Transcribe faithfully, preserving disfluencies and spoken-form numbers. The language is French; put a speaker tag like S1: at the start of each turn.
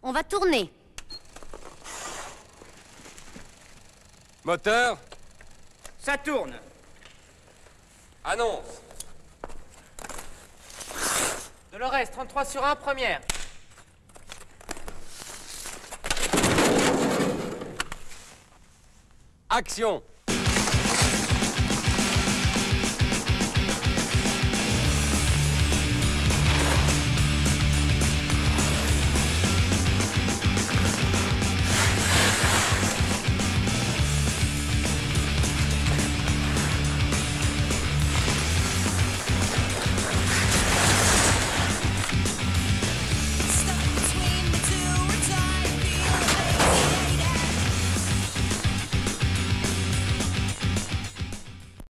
S1: On va tourner.
S2: Moteur.
S3: Ça tourne.
S2: Annonce.
S4: Dolores, trente-trois sur un, première.
S2: Action.